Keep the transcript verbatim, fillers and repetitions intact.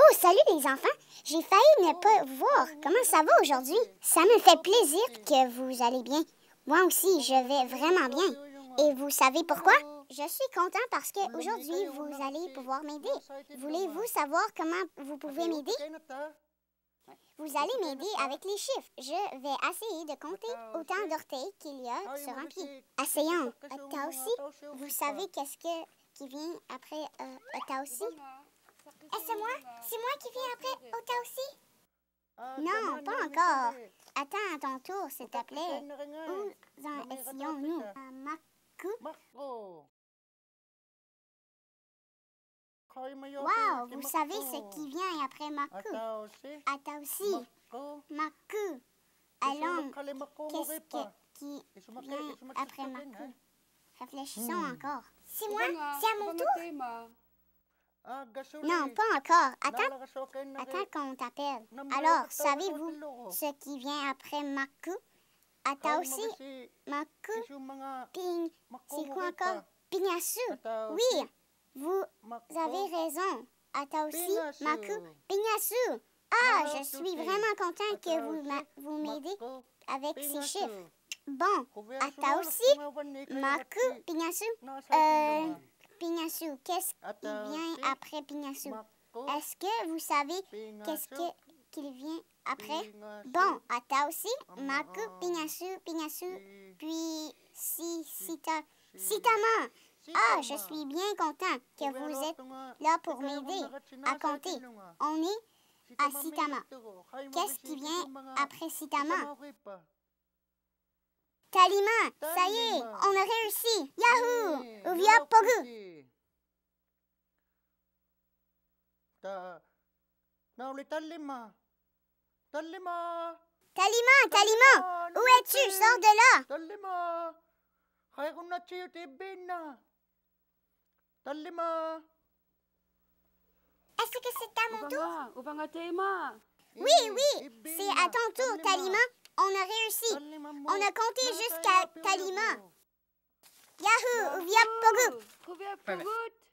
Oh, salut les enfants! J'ai failli ne pas vous voir. Comment ça va aujourd'hui? Ça me fait plaisir que vous allez bien. Moi aussi, je vais vraiment bien. Et vous savez pourquoi? Je suis content parce qu'aujourd'hui, vous allez pouvoir m'aider. Voulez-vous savoir comment vous pouvez m'aider? Vous allez m'aider avec les chiffres. Je vais essayer de compter autant d'orteils qu'il y a sur un pied. Essayons. Toi aussi, vous savez qu'est-ce que, qui vient après euh, toi aussi? Est-ce c'est moi? C'est moi qui viens après toi aussi? Non, pas encore. Attends à ton tour, s'il te plaît. Où en étions-nous? Maku? Wow, vous savez ce qui vient après Maku? Ata aussi. Maku. Allons, qu'est-ce que, qui vient après Maku? Réfléchissons encore. C'est moi? C'est à mon tour? Non, pas encore. Attends, attends qu'on t'appelle. Alors, savez-vous ce qui vient après Maku? Ata aussi? Maku? Ping. C'est quoi encore? Pignasu. Oui, vous avez raison. Ata aussi? Maku? Pignasu. Ah, je suis vraiment content que vous, vous m'aidez avec ces chiffres. Bon, Ata aussi? Maku? Pignasu? Euh... Pignasu, qu'est-ce qui vient après Pignasu? Est-ce que vous savez qu'est-ce que, qu'il vient après? Bon, Ata aussi, Maku, Pignasu, Pignasu, puis si, Sita, Sitama. Ah, je suis bien content que vous êtes là pour m'aider à compter. On est à Sitama. Qu'est-ce qui vient après Sitama? Talima, ça y est, on a réussi. Yahoo! Uvia Pogu! Talima, Talima, où es-tu? Sors de là! Est-ce que c'est à mon tour? Oui, oui, c'est à ton tour, Talima. On a réussi. On a compté jusqu'à Talima. Yahoo! Uvia Pogu!